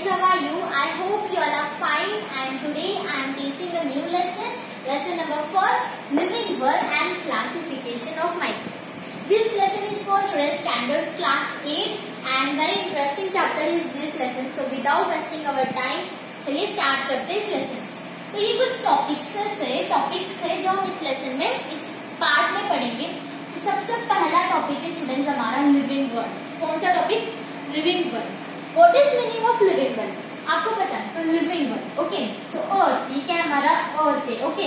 friends, how are you? I hope you all are fine, and today I am teaching a new lesson number first, living world and classification of microbes. This lesson is for students standard class 8 and very interesting chapter is this lesson. So without wasting our time, चलिए start करते हैं इस lesson. तो ये कुछ topics है जो हम इस लेसन में इस पार्ट में पढ़ेंगे। तो सबसे पहला टॉपिक है स्टूडेंट्स हमारा लिविंग वर्ल्ड। कौन सा topic? Living world. What is meaning of living world? आपको पता है? तो living world, okay. So earth, ये क्या है हमारा अर्थ है, ओके।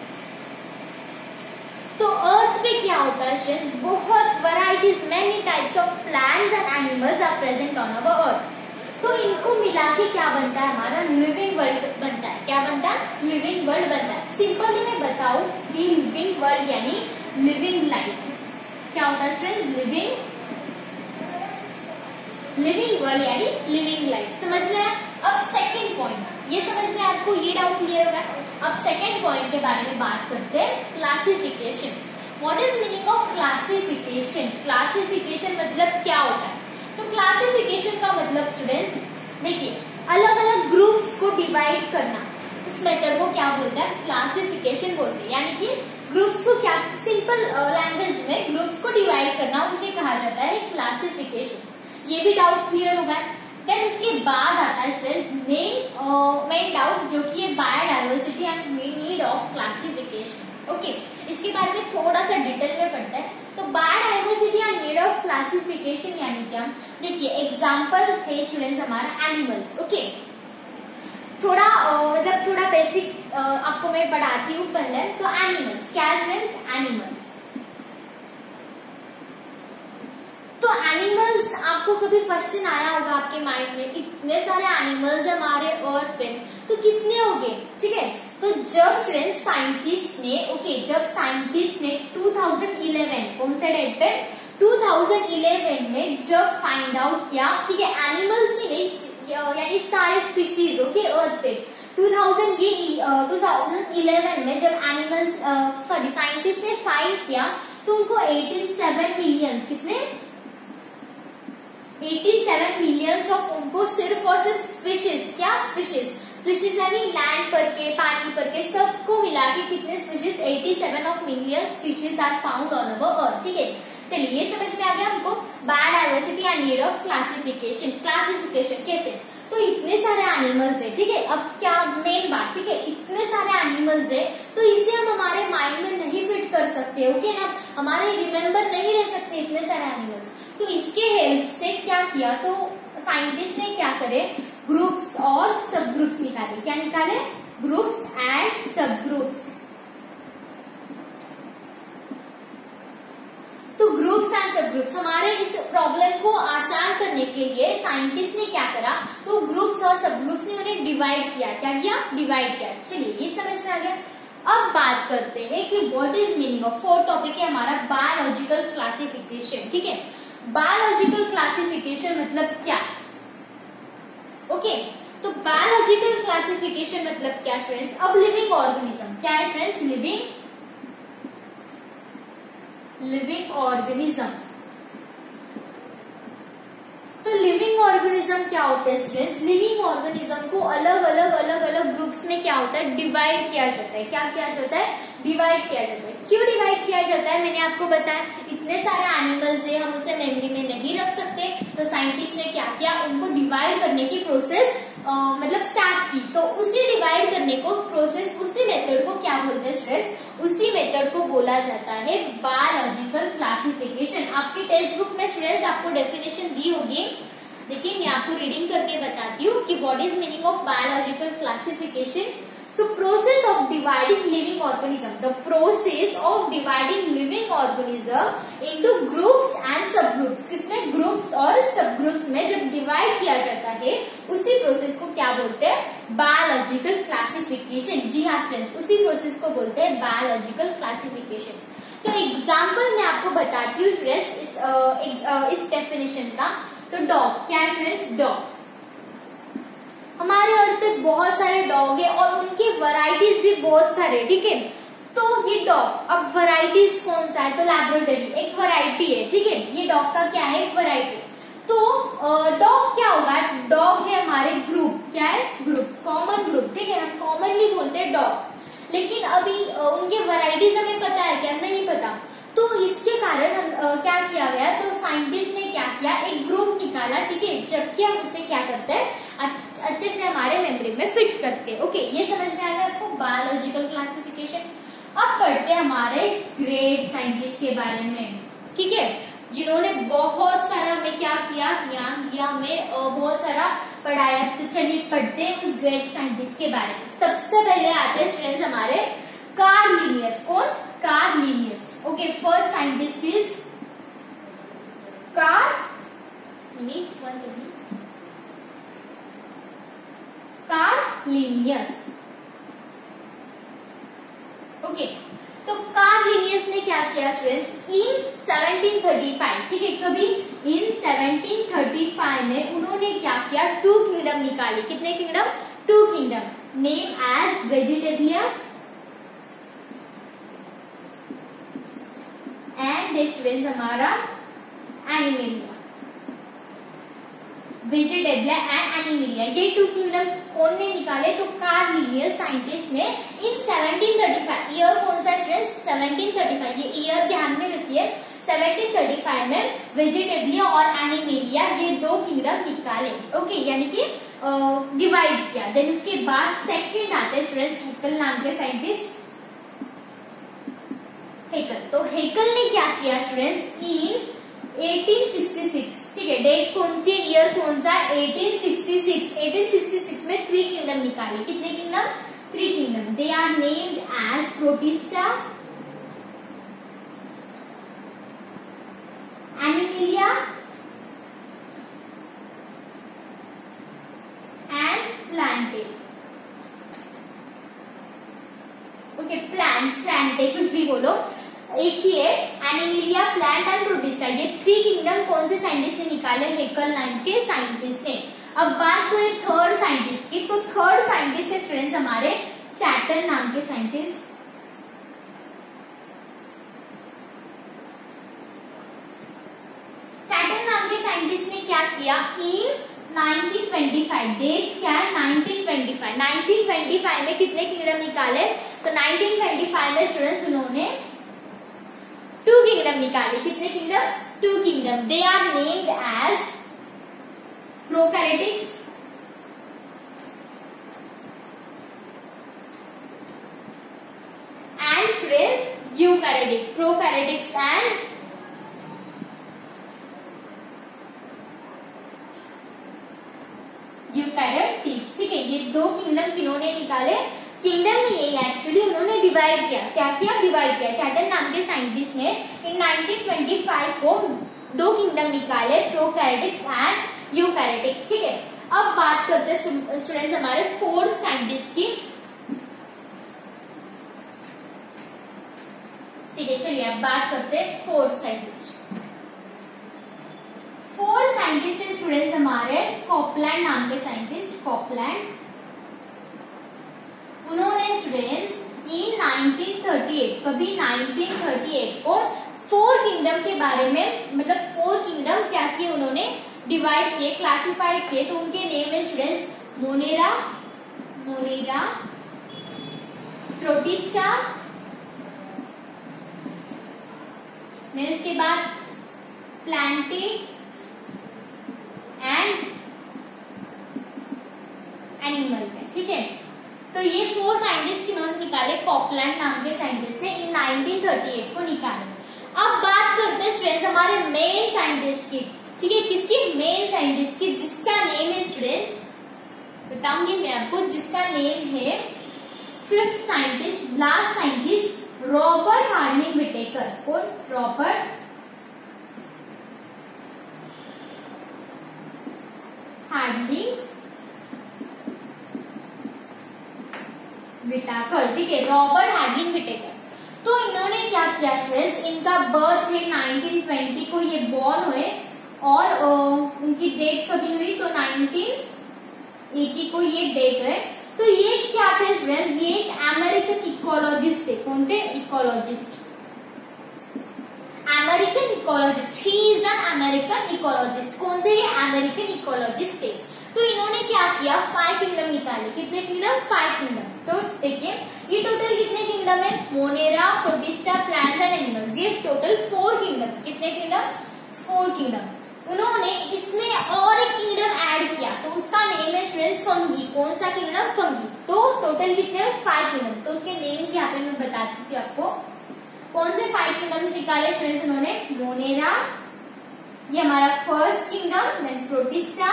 तो अर्थ पे क्या होता है स्टूडेंट्स? बहुत varieties, many types of plants and animals are present on our earth. तो इनको मिला के क्या बनता है? हमारा लिविंग वर्ल्ड बनता है। क्या बनता है? लिविंग वर्ल्ड बनता है। सिंपली मैं बताऊं कि लिविंग वर्ल्ड यानी लिविंग लाइफ। क्या होता है स्टूडेंट्स? लिविंग वर्ल्ड यानी लिविंग लाइफ। समझ में आया? अब सेकेंड पॉइंट, ये समझ में आपको ये डाउट क्लियर होगा? अब सेकेंड पॉइंट के बारे में बात करते हैं, classification. What is meaning of classification? Classification मतलब क्या होता है? तो क्लासिफिकेशन का मतलब स्टूडेंट्स देखिए, अलग अलग ग्रुप्स को डिवाइड करना, इस मेथड को क्या बोलते हैं? क्लासिफिकेशन बोलते हैं। यानी कि ग्रुप्स को क्या, सिंपल लैंग्वेज में ग्रुप्स को डिवाइड करना, उसे कहा जाता है क्लासिफिकेशन। ये भी डाउट क्लियर होगा। देन उसके बाद आता है स्टूडेंट्स मेन डाउट, जो कि है biodiversity and need of classification. Okay, इसके बारे में थोड़ा सा डिटेल में पढ़ते हैं। तो biodiversity and need of classification यानी क्या? देखिए एग्जांपल है स्टूडेंट्स हमारा एनिमल्स। ओके, थोड़ा मतलब थोड़ा बेसिक आपको मैं पढ़ाती हूँ पहले। तो एनिमल्स क्या है स्टूडेंट्स? एनिमल्स। तो एनिमल्स, आपको कभी क्वेश्चन आया होगा आपके माइंड में, इतने सारे एनिमल्स हमारे अर्थ पे, तो कितने होंगे? ठीक है, तो जब स्टूडेंट्स साइंटिस्ट ने जब साइंटिस्ट ने 2011 कौन से डेट पे? 2011 में जब फाइंड आउट किया, ठीक है, एनिमल्स ही नहीं यानी सारे स्पीशीज, ओके, अर्थ पे 2011 में जब साइंटिस्ट ने फाइंड किया, तो उनको 87 मिलियन, कितने? 87 मिलियंस ऑफ उनको सिर्फ और सिर्फ स्पीशीज, क्या स्पीशीज यानी लैंड पर के, पानी पर के, सबको मिला के कितने species? 87 of million species are found on our earth. ठीक है, चलिए ये समझ में आ गया हमको biodiversity and need of classification. Classification कैसे? तो इतने सारे एनिमल्स है, ठीक है। अब क्या मेन बात, ठीक है, इतने सारे एनिमल्स है, तो इसे हम हमारे माइंड में नहीं फिट कर सकते, ओके ना, हमारे रिमेम्बर नहीं रह सकते इतने सारे एनिमल्स। तो इसके हेल्प से क्या किया? तो साइंटिस्ट ने क्या करे? ग्रुप्स और सब ग्रुप्स निकाले। क्या निकाले? Groups and subgroups. तो ग्रुप्स एंड सब ग्रुप्स, हमारे इस प्रॉब्लम को आसान करने के लिए साइंटिस्ट ने क्या करा? तो ग्रुप्स और सब ग्रुप्स ने उन्हें डिवाइड किया। क्या किया? डिवाइड किया। चलिए ये समझ में आ गया। अब बात करते हैं कि what is meaning of, fourth topic है हमारा बायोलॉजिकल क्लासिफिकेशन। ठीक है, बायोलॉजिकल क्लासिफिकेशन मतलब क्या? ओके, तो बायोलॉजिकल क्लासिफिकेशन मतलब क्या स्टूडेंट्स? अब लिविंग ऑर्गेनिज्म क्या है स्टूडेंट्स? Living organism. तो लिविंग ऑर्गेनिज्म क्या होते हैं स्टूडेंट्स? लिविंग ऑर्गेनिज्म को अलग अलग ग्रुप्स में क्या होता है? डिवाइड किया जाता है। क्या किया जाता है? डिवाइड किया जाता है। क्यों डिवाइड किया जाता है? मैंने आपको बताया, इतने सारे एनिमल्स है, हम उसे मेमोरी में नहीं रख सकते, तो साइंटिस्ट ने क्या किया? उनको डिवाइड करने की प्रोसेस मतलब स्टार्ट की। तो उसी डिवाइड करने को प्रोसेस, उसी मेथड को क्या बोलते हैं स्टूडेंट्स? उसी मेथड को बोला जाता है बायोलॉजिकल क्लासिफिकेशन। आपके टेक्स्ट बुक में स्टूडेंट्स आपको डेफिनेशन दी होगी। देखिए मैं आपको रीडिंग करके बताती हूँ कि what is meaning of biological classification. So process of dividing living organism, the process of dividing living organism into groups and subgroups, किसमें? ग्रुप्स और सबग्रुप्स में जब डिवाइड किया जाता है, उसी प्रोसेस को क्या बोलते हैं? Biological classification. जी हाँ फ्रेंड्स, उसी प्रोसेस को बोलते हैं बायोलॉजिकल क्लासिफिकेशन। तो एग्जाम्पल मैं आपको बताती हूँ फ्रेंड्स इस डेफिनेशन का। तो डॉग क्या है फ्रेंड्स? डॉग, हमारे अर्थ पे बहुत सारे डॉग है और उनकी वैरायटीज भी बहुत सारे, ठीक है। तो ये डॉग, अब वैरायटीज कौन सा है? तो लैब्राडोरी एक वैरायटी है, ठीक है, ये डॉग का क्या है? एक वैरायटी। तो डॉग क्या होगा? डॉग है हमारे ग्रुप, भी बोलते हैं डॉग। लेकिन अभी उनके वैरायटीज हमें पता है क्या? नहीं पता। तो इसके कारण क्या किया गया, तो साइंटिस्ट ने क्या किया, एक ग्रुप निकाला, ठीक है, जबकि हम उसे क्या करते हैं, अच्छे से हमारे मेमोरी में फिट करते हैं। ओके, ये समझ में आएगा आपको बायोलॉजिकल क्लासिफिकेशन। अब पढ़ते हैं हमारे ग्रेट साइंटिस्ट के बारे में, ठीक है, जिन्होंने बहुत सारा हमें क्या किया, ज्ञान दिया, हमें बहुत सारा पढ़ाया। तो चलिए पढ़ते हैं उस ग्रेट साइंटिस्ट के बारे में। सबसे पहले आते हैं स्टूडेंट्स हमारे कार्ल लिनियस। कौन? Carl Linnaeus. Okay, first scientist is Carl Linnaeus. Okay, तो कार्ल लिनियस ने क्या किया स्टूडेंट्स, इन 1735, ठीक है, कभी इन 1735 में उन्होंने क्या किया, 2 किंगडम निकाली। कितने kingdom? 2 kingdom, name as Vegetabilia and students हमारा एनिमेलिया। वेजिटेबला एंड एनिमेलिया, ये 2 किंगडम कौन ने निकाले, तो कार्ल लिनियस साइंटिस्ट ने इन 1735, ईयर कौन सा स्टूडेंट्स, 1735, ये ईयर ध्यान में रखिए, 1735 में वेजिटेबलिया और एनिमेलिया ये 2 किंगडम निकाले। ओके, यानी कि डिवाइड किया। देन उसके बाद सेकंड आते हैं स्टूडेंट्स हेकल नाम के साइंटिस्ट, हेकल। तो हेकल ने क्या किया स्टूडेंट्स, इन 1866, ठीक है, डेट कौन सी, ईयर कौन सा, 1866, 1866 में 3 किंगडम निकाले। कितने kingdom? 3 kingdom. They are named as Protista, Animalia and Plantae. Okay, plants, Plantae, कुछ भी बोलो, एक ही है, एनिमेलिया, प्लांट एंड प्रोटिस्टा। ये 3 किंगडम कौन से साइंटिस्ट ने निकाले, हेकल नाम के साइंटिस्ट ने। अब बात तो है थर्ड साइंटिस्ट की, तो थर्ड साइंटिस्ट है स्टूडेंट्स हमारे चैटल नाम के साइंटिस्ट। चैटल नाम के साइंटिस्ट ने क्या किया, इन 1925, डेट क्या है, 1925, 1925 में कितने किंगडम निकाले, तो 1925 में स्टूडेंट्स उन्होंने 2 किंगडम निकाले। कितने kingdom? 2 kingdom. They are named as prokaryotics and students eukaryotics, prokaryotics and eukaryotics, ठीक है, ये 2 किंगडम किन्होंने निकाले, किंगडम में यही एक्चुअली उन्होंने डिवाइड किया। क्या किया? डिवाइड किया। चैटल नाम के साइंटिस्ट ने इन 1925 को 2 किंगडम निकाले, प्रोकैरियोटिक्स एंड यूकैरियोटिक्स, ठीक है। अब बात करते हैं स्टूडेंट्स हमारे फोर्थ साइंटिस्ट की, ठीक है, चलिए अब बात करते हैं फोर्थ साइंटिस्ट। फोर्थ साइंटिस्ट है स्टूडेंट्स हमारे कॉपलैंड नाम के साइंटिस्ट, कॉपलैंड। उन्होंने स्टूडेंट्स इन 1938, कभी 1938 को 4 किंगडम के बारे में, मतलब 4 किंगडम क्या किए उन्होंने, डिवाइड किए, क्लासिफाइड किए। तो उनके नेम है स्टूडेंट्स मोनेरा, प्रोटिस्टा, इसके बाद प्लांटे एंड एनिमल में, ठीक है। तो ये 4 साइंटिस्ट किन्होंने निकाले, कॉपलैंड नाम के साइंटिस्ट ने इन 1938 को निकाले। अब बात करते हैं स्टूडेंट्स हमारे मेन साइंटिस्ट की, ठीक है, किसकी, मेन साइंटिस्ट की, जिसका नेम है स्टूडेंट्स, बताऊंगी मैं आपको, जिसका नेम है 5th scientist, last scientist, Robert Harding Whittaker. कौन? रॉबर्ट हार्डिंग विटेकर, ठीक है, रॉबर्ट हार्डिंग विटेकर। तो इन्होंने क्या किया स्टूडेंट्स, इनका बर्थ है 1920 को ये बॉर्न हुए, और उनकी डेट कभी हुई, तो 1980 को ये डेट है। तो ये क्या थे स्टूडेंट्स, ये एक अमेरिकन इकोलॉजिस्ट थे। कौन थे? Ecologist, American ecologist, she is an American ecologist. कौन थे ये? अमेरिकन इकोलॉजिस्ट थे। तो इन्होंने क्या किया, 5 किंगडम निकाले। कितने किंगडम, 5 किंगडम। तो देखिए ये टोटल कितने किंगडम है, Monera, Protista, plants and animals, ये टोटल 4 किंगडम। कितने किंगडम, 4 किंगडम। उन्होंने इसमें और एक किंगडम ऐड किया, तो उसका नेम है स्टूडेंट्स फंगी। कौन सा किंगडम, फंगी। तो टोटल कितने, 5 किंगडम। तो उसके नेम्स यहाँ पे मैं बताती थी आपको। कौन से 5 किंगडम्स निकाले स्टूडेंट्स उन्होंने, मोनेरा, ये हमारा first kingdom, then Protista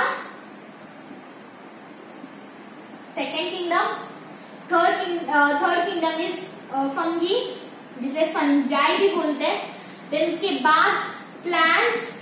second kingdom, third kingdom is fungi, जिसे फंजाई भी बोलते हैं। देन उसके बाद प्लांट्स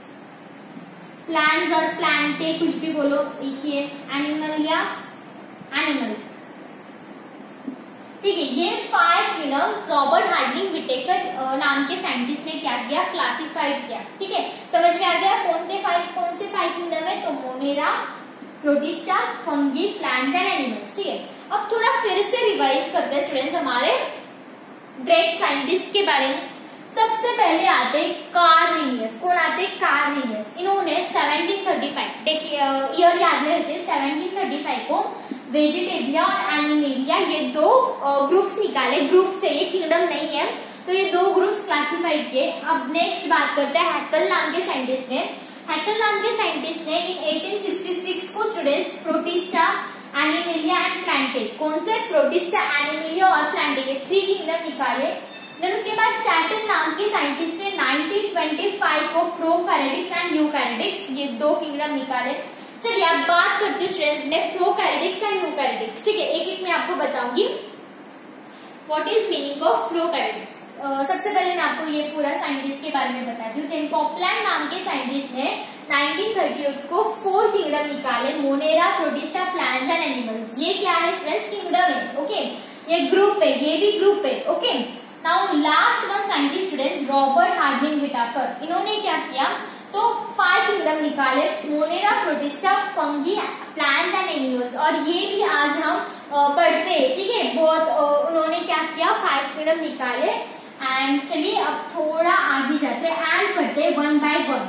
और प्लांटे, कुछ भी बोलो एक ही है। एनिमल या एनिमल्स, ठीक है। ये 5 किंगडम रॉबर्ट हार्डविग व्हिटेकर नाम के साइंटिस्ट ने क्या किया, क्लासिफाइड किया। ठीक है, समझ में आ गया कौन से 5 किंगडम है, तो Monera, Protista, fungi, plants and animals. ठीक है, अब थोड़ा फिर से रिवाइज करते हैं स्टूडेंट्स हमारे ग्रेट साइंटिस्ट के बारे में। सबसे पहले आते कार्ल लिनियस। कौन आते, कार्ल लिनियस। इन्होंने 1735 ईयर याद में रहते, 1735 को वेजिटेबिया और एनिमेलिया, ये 2 ग्रुप्स निकाले। ग्रुप से, ये किंगडम नहीं है, तो ये 2 ग्रुप्स क्लासिफाइड किए। अब नेक्स्ट बात करते हैं हैकल नाम के साइंटिस्ट ने। हैकल नाम के साइंटिस्ट ने इन 1866 को students Protista, Animalia and Plantae, कौन से, प्रोटिस्टा, एनिमेलिया और प्लांटे, ये 3 किंगडम निकाले। देन उसके बाद चैटन नाम के साइंटिस्ट ने 1925 को प्रोकैरियोटिक्स एंड यूकैरियोटिक्स, ये 2 किंगडम निकाले। चलिए अब बात करते हैं स्टूडेंट्स ने प्रोकैरियोटिक्स एंड यूकैरियोटिक्स। ठीक है, एक एक मैं आपको बताऊंगी what is meaning of prokaryotics. सबसे पहले मैं आपको ये पूरा साइंटिस्ट के बारे में बताती हूँ। देन कॉपलैंड नाम के साइंटिस्ट ने 1938 को 4 किंगडम निकाले, Monera, Protista, plants and animals. ये क्या है स्टूडेंट्स, किंगडम है। ओके, ये ग्रुप है, ये भी ग्रुप है। Okay, now last one scientist students Robert Harding Whittaker. इन्होंने क्या किया, तो 5 किंगडम निकाले, Monera, Protista, fungi, plants and animals, और ये भी आज हम पढ़ते हैं। ठीक है, बहुत उन्होंने क्या किया, 5 किंगडम निकाले। एंड चलिए अब थोड़ा आगे जाते हैं एंड पढ़ते हैं 1 by 1।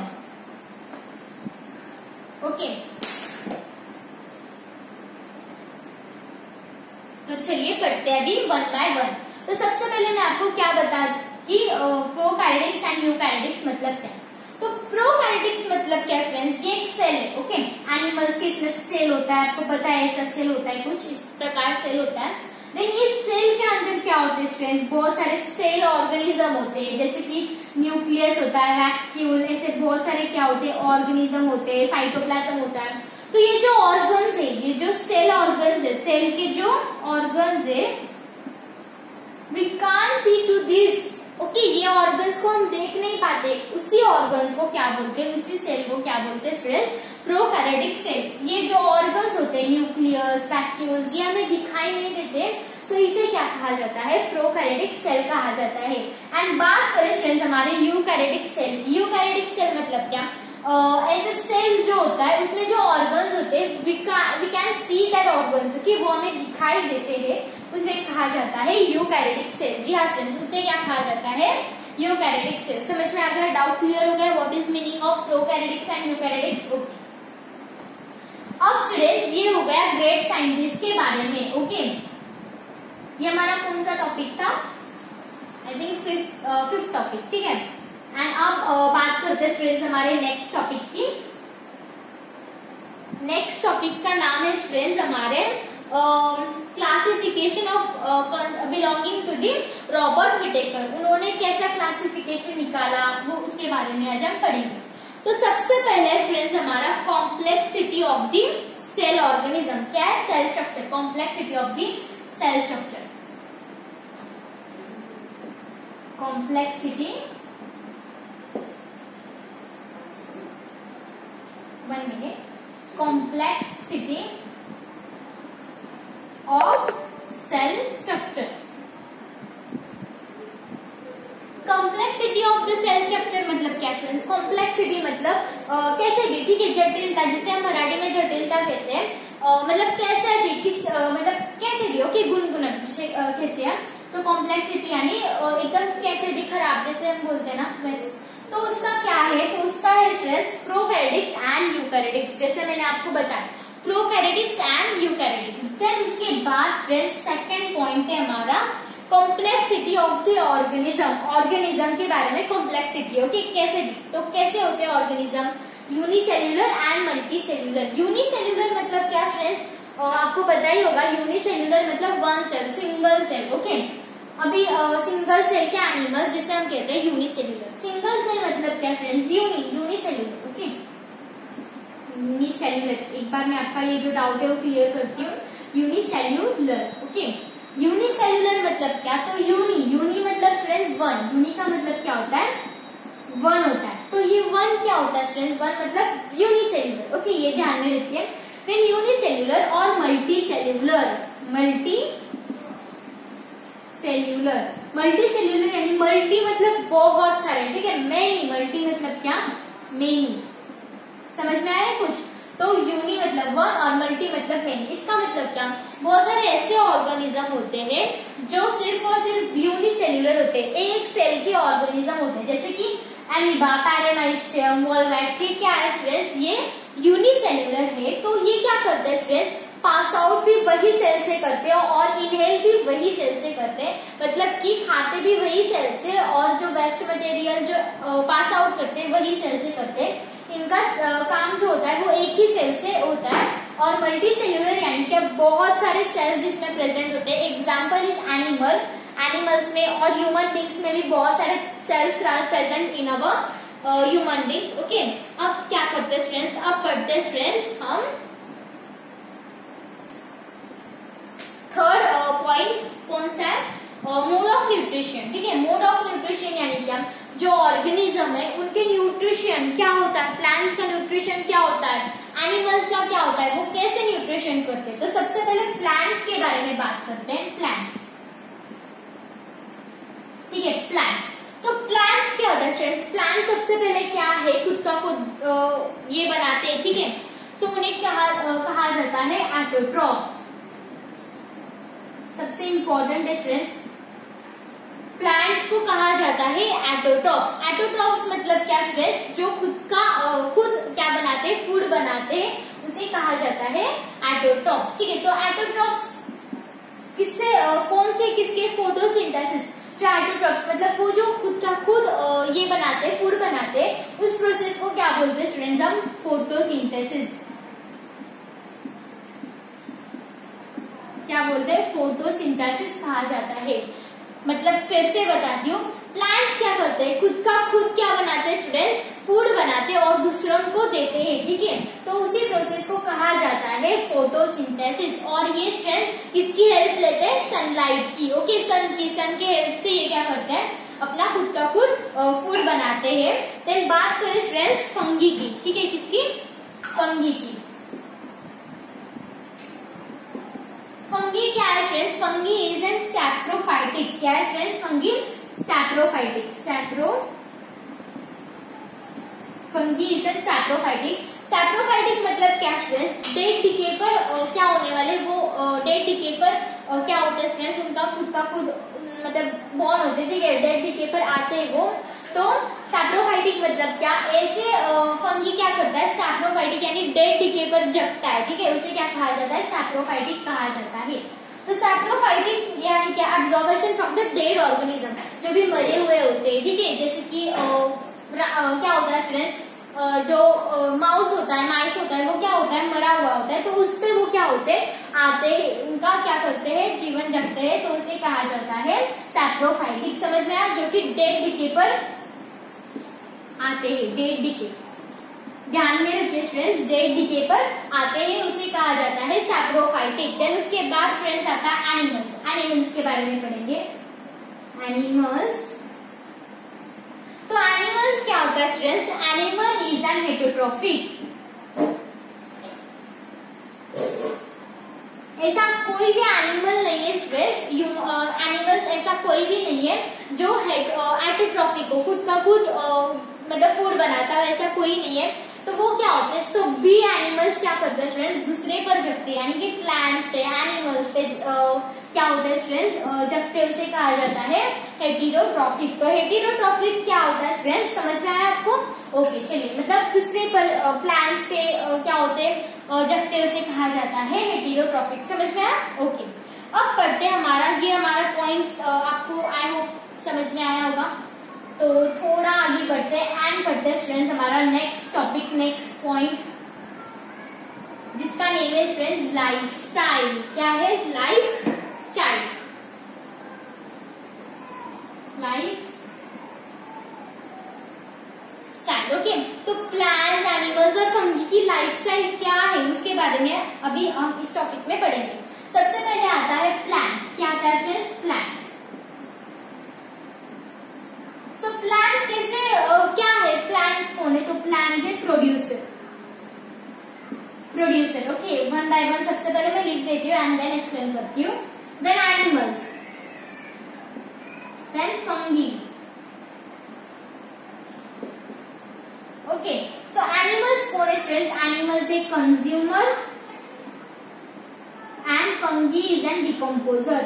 ओके, तो चलिए पढ़ते हैं अभी 1 by 1। तो सबसे पहले मैं आपको क्या बता कि प्रोकैरियोटिक्स एंड यूकैरियोटिक्स मतलब क्या है। तो प्रोकैरियोटिक्स मतलब क्या स्टूडेंट्स, ये एक सेल है। ओके, एनिमल्स के इसमें सेल होता है, आपको पता है ऐसा सेल होता है, कुछ इस प्रकार सेल होता है। देन ये सेल के अंदर क्या होते हैं स्टूडेंट्स, बहुत सारे सेल ऑर्गेनिज्म होते हैं, जैसे कि न्यूक्लियस होता है, वैक्यूल, ऐसे बहुत सारे क्या होते हैं ऑर्गेनिज्म होते हैं, साइटोप्लाज्म होता है। तो ये जो ऑर्गन्स है, ये जो सेल ऑर्गन्स है, सेल के जो ऑर्गन्स है, we can't see to this. Okay, ये ऑर्गन्स को हम देख नहीं पाते, उसी ऑर्गन्स को क्या बोलते हैं, उसी सेल को क्या बोलते हैं स्टूडेंट्स, प्रोकैरियोटिक सेल। ये जो ऑर्गन्स होते हैं, न्यूक्लियस, वैक्यूल्स, ये हमें दिखाई नहीं देते, तो इसे क्या कहा जाता है, प्रोकैरियोटिक सेल कहा जाता है। एंड बात करें स्टूडेंट्स हमारे यूकैरियोटिक सेल। यूकैरियोटिक सेल मतलब क्या, ऐसे सेल जो होता है उसमें जो ऑर्गन्स होते हैं, we can see that organs, कि वो हमें दिखाई देते हैं, उसे कहा जाता है यूकैरियोटिक सेल। जी हाँ स्टूडेंट्स, उसे क्या कहा जाता है, यूकैरियोटिक सेल। समझ में आ गया, डाउट क्लियर हो गया, what is meaning of prokaryotics and eukaryotics. Okay, अब स्टूडेंट्स ये हो गया ग्रेट साइंटिस्ट के बारे में। ओके, ये हमारा कौन सा टॉपिक था, आई थिंक फिफ्थ टॉपिक। ठीक है, एंड अब बात करते हैं स्टूडेंट्स हमारे नेक्स्ट टॉपिक की। नेक्स्ट टॉपिक का नाम है स्टूडेंट्स हमारे classification of belonging to the Robert Whittaker. उन्होंने कैसा क्लासिफिकेशन निकाला, वो उसके बारे में आज हम पढ़ेंगे। तो सबसे पहले स्टूडेंट्स हमारा complexity of the cell organism. क्या है, cell structure, complexity of the cell structure. Complexity, 1 minute, complexity of cell structure. Complexity of the cell structure मतलब क्या स्टूडेंट्स, कॉम्प्लेक्सिटी मतलब कैसे भी, ठीक है, जटिलता, जिसे हम मराठी में जटिलता कहते हैं, मतलब कैसे भी, किस मतलब कैसे भी, ओके, गुनगुनट जिसे कहते हैं। तो कॉम्प्लेक्सिटी यानी एकदम कैसे भी, खराब, जैसे हम बोलते हैं ना वैसे। तो उसका क्या है, तो उसका है स्टूडेंट्स प्रोकैरियोटिक्स एंड यूकैरियोटिक्स। जैसे मैंने आपको बताया प्रोकैरियोटिक्स एंड यूकैरियोटिक्स। देन उसके बाद फ्रेंड्स सेकंड पॉइंट है हमारा complexity of the organism. Organism के बारे में कॉम्प्लेक्सिटी, ओके, कैसे भी तो कैसे होते हैं organism, unicellular and multicellular. Unicellular मतलब क्या फ्रेंड्स, आपको पता ही होगा, यूनिसेल्युलर मतलब one cell, single cell, okay. अभी सिंगल सेल के एनिमल्स जिसे हम कहते हैं यूनिसेल्युलर। सिंगल सेल मतलब क्या फ्रेंड्स, यूनिसेल्युलर, ओके, यूनिसेल्युलर। एक बार मैं आपका ये जो डाउट है वो क्लियर करती हूँ, यूनिसेल्युलर, ओके। यूनिसेल्युलर मतलब क्या, तो यूनी मतलब फ्रेंड्स वन, यूनी का मतलब क्या होता है, वन होता है। तो ये वन क्या होता है फ्रेंड्स, वन मतलब यूनिसेल्युलर, ओके, ये ध्यान में रखिए। फिर यूनिसेल्युलर और मल्टीसेल्युलर। मल्टीसेल्युलर यानी मल्टी मतलब बहुत सारे, ठीक है, मेनी, मल्टी मतलब क्या, मेनी, समझ में आया कुछ। तो यूनी मतलब वन और मल्टी मतलब मेनी। इसका मतलब क्या, बहुत सारे ऐसे ऑर्गेनिज्म होते हैं जो सिर्फ और सिर्फ यूनिसेल्युलर होते हैं, एक सेल के ऑर्गेनिज्म होते हैं, जैसे कि एमीबा, पैरामाइशियम, वॉलवैक्स, ये क्या है फ्रेंड्स, ये यूनिसेल्युलर है। तो ये क्या करते हैं फ्रेंड्स, पास आउट भी वही सेल से करते हैं और इनहेल भी वही सेल से करते हैं, मतलब कि खाते भी वही सेल से और जो वेस्ट मटेरियल जो पास आउट करते हैं वही सेल से करते हैं। इनका काम जो होता है वो एक ही सेल से होता है। और मल्टी सेल्युलर यानी कि बहुत सारे सेल्स जिसमें प्रेजेंट होते हैं। एग्जाम्पल इज एनिमल्स में और ह्यूमन बींग्स में भी बहुत सारे cells are present in our human beings, okay. अब क्या करते हैं फ्रेंड्स, अब पढ़ते हैं फ्रेंड्स हम थर्ड पॉइंट, कौन सा है, मोड ऑफ न्यूट्रिशन, ठीक है। मोड ऑफ न्यूट्रिशन यानी क्या, जो ऑर्गेनिज्म है उनके न्यूट्रिशन क्या होता है, प्लांट्स का न्यूट्रिशन क्या होता है, एनिमल्स का क्या होता है, वो कैसे न्यूट्रिशन करते हैं। तो सबसे पहले प्लांट्स के बारे में बात करते हैं, प्लांट्स, ठीक है, प्लांट्स। तो प्लांट्स क्या होता है फ्रेंड्स, प्लांट सबसे पहले क्या है, खुद का खुद ये बनाते हैं, ठीक है। सो उन्हें कहा जाता है ऑटोट्रॉफ। सबसे इंपॉर्टेंट है फ्रेंड्स, प्लांट्स को कहा जाता है एटोट्रॉप्स। एटोट्रॉप्स मतलब क्या फ्रेंड्स, जो खुद क्या बनाते हैं, फूड बनाते हैं, उसे कहा जाता है एटोट्रॉप्स, ठीक है। तो एटोट्रॉप्स किससे, कौन से, किसके, फोटोसिंथेसिस। जो एटोट्रॉप्स मतलब वो जो खुद का खुद ये बनाते हैं, फूड बनाते हैं, उस प्रोसेस को क्या बोलते हैं स्टूडेंट्स, हम फोटोसिंथेसिस, क्या बोलते हैं, फोटोसिंथेसिस कहा जाता है। मतलब फिर से बताती हूँ, प्लांट्स क्या करते हैं, खुद का खुद क्या बनाते हैं स्टूडेंट्स, फूड बनाते हैं और दूसरों को देते हैं, ठीक है। तो उसी प्रोसेस को कहा जाता है फोटोसिंथेसिस। और ये स्टूडेंट्स किसकी हेल्प लेते हैं, सनलाइट की, ओके, सन के हेल्प से ये क्या करते हैं, अपना खुद का खुद फूड बनाते हैं। देन बात करें स्टूडेंट्स फंगी की, ठीक है, किसकी, फंगी की। फंगी क्या है friends, fungi is an saprophytic, क्या है friends, fungi saprophytic, fungi is an saprophytic. Saprophytic मतलब क्या फ्रेंड्स, डेड डिके पर क्या होने वाले, वो डेड डिके पर क्या होता है फ्रेंड्स, उनका खुद का खुद मतलब बॉर्न होते हैं, ठीक है, डेड डिके पर आते हैं वो। तो सैप्रोफाइटिक मतलब क्या, ऐसे फंगी क्या करता है, सैप्रोफाइटिक यानी डेड डिके पर जगता है, ठीक है, उसे क्या कहा जाता है, सैप्रोफाइटिक कहा जाता है। तो सैप्रोफाइटिक यानी क्या, absorption from the dead organism, जो भी मरे हुए होते हैं, ठीक है, जैसे कि क्या होता है फ्रेंड्स, जो माउस होता है, माइस होता है, वो क्या होता है, मरा हुआ होता है, तो उस पे वो क्या होते हैं, आते हैं, उनका क्या करते हैं, जीवन जगते हैं, तो उसे कहा जाता है सैप्रोफाइटिक। समझ में आया, जो कि डेड डिके पर आते हैं, डेड डिके, ध्यान में रखिए फ्रेंड्स, डेड डिके पर आते हैं, उसे कहा जाता है सैप्रोफाइटिक। देन उसके बाद फ्रेंड्स आता है एनिमल्स। एनिमल्स के बारे में पढ़ेंगे, एनिमल्स। तो एनिमल्स क्या होता है friends, animal is an heterotrophic. ऐसा कोई भी एनिमल नहीं है फ्रेंड्स, एनिमल्स ऐसा कोई भी नहीं है जो हेटेरोट्रॉफिक हो, खुद का खुद मतलब फूड बनाता है, ऐसा कोई नहीं है। तो वो क्या होते हैं, सभी एनिमल्स क्या करते हैं फ्रेंड्स, दूसरे पर जगते हैं, यानी कि प्लांट्स पे, एनिमल्स पे क्या होते हैं फ्रेंड्स, जगते, उसे कहा जाता है हेटेरोट्रॉफिक। तो हेटेरोट्रॉफिक क्या होता है फ्रेंड्स, समझ में आया आपको, ओके चलिए, मतलब दूसरे प्लांट्स पे क्या होते जगते हैं उसे कहा जाता है हेटेरोट्रॉफिक। समझ में आया? ओके, अब करते हैं ये हमारा पॉइंट्स आपको आई होप समझ में आया होगा। तो थोड़ा आगे बढ़ते हैं एंड करते हैं स्टूडेंट्स हमारा नेक्स्ट टॉपिक, नेक्स्ट पॉइंट, जिसका नेम है स्टूडेंट्स लाइफ स्टाइल। क्या है? Lifestyle. Lifestyle, okay. तो प्लांट्स, एनिमल्स और फंगी की लाइफ स्टाइल क्या है उसके बारे में अभी हम इस टॉपिक में पढ़ेंगे। सबसे पहले आता है प्लांट्स। क्या आता है फ्रेंड्स? प्लांट्स। सो प्लांट्स कैसे क्या है? प्लांट्स कौन है? तो प्लांट्स है producer. Producer, okay. One by one सबसे पहले मैं लिख देती हूँ एंड देन एक्सप्लेन करती हूँ। Then animals, then fungi. Okay, so animals कौन है स्टूडेंट्स? एनिमल्स है consumer and fungi is an decomposer.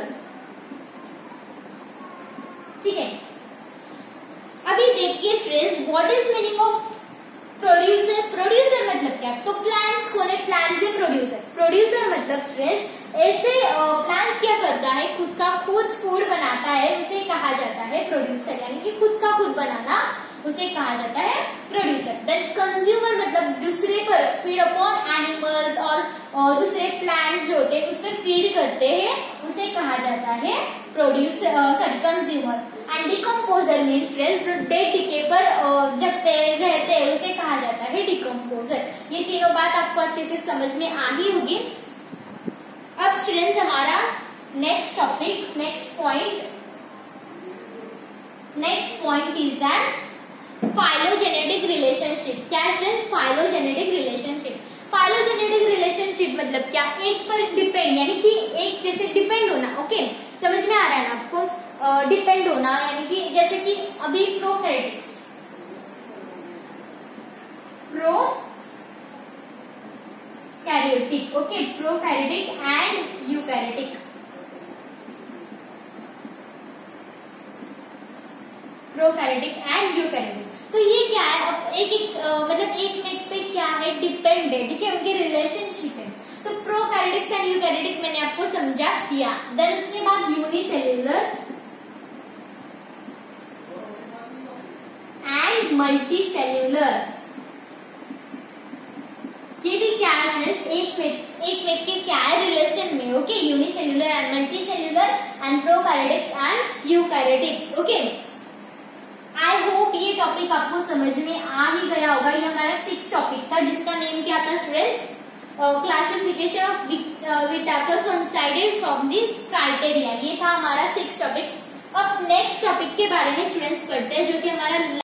ठीक है, अभी देखिए students what is meaning of producer. Producer मतलब क्या? तो प्लांट्स कौन है? प्लांट्स है प्रोड्यूसर। प्रोड्यूसर मतलब स्टूडेंट्स ऐसे प्लांट्स क्या करता है? खुद फूड बनाता है, उसे कहा जाता है प्रोड्यूसर। यानी कि खुद का खुद बनाना उसे कहा जाता है प्रोड्यूसर। देन कंज्यूमर मतलब दूसरे पर फीड अपॉन एनिमल्स और दूसरे प्लांट्स जो होते हैं उसमें फीड करते हैं, उसे कहा जाता है producer, sorry consumer. And decomposer means friends dead decay पर जगते रहते हैं, उसे कहा जाता है डिकम्पोजर। ये तीनों बात आपको अच्छे से समझ में आ ही होगी। अब स्टूडेंट्स हमारा next topic, next point is that phylogenetic relationship. क्या है friends? Phylogenetic relationship. Phylogenetic relationship मतलब क्या? एक पर डिपेंड, यानी कि एक जैसे डिपेंड होना। ओके, समझ में आ रहा है ना आपको? डिपेंड होना यानी कि जैसे कि अभी prokaryotics, prokaryotic, okay, prokaryotic and eukaryotic. Prokaryotic and eukaryotic. तो ये क्या है? अब मतलब एक में पे क्या है? डिपेंड है, ठीक है, उनकी रिलेशनशिप है। तो प्रोकैरियोटिक्स एंड यूकैरियोटिक मैंने आपको समझा दिया। देन उसके बाद यूनिसेल्युलर एंड मल्टीसेल्युलर। ये भी क्या है? एक में के क्या है? रिलेशन में। Okay, unicellular and multicellular and prokaryotics and eukaryotics. Okay, I hope ये टॉपिक आपको समझ में आ ही गया होगा। ये हमारा 6 टॉपिक था, जिसका नेम क्या था students? Classification of Whittaker considered from this criteria. ये था हमारा 6 टॉपिक। अब नेक्स्ट टॉपिक के बारे में स्टूडेंट्स पढ़ते हैं, जो कि हमारा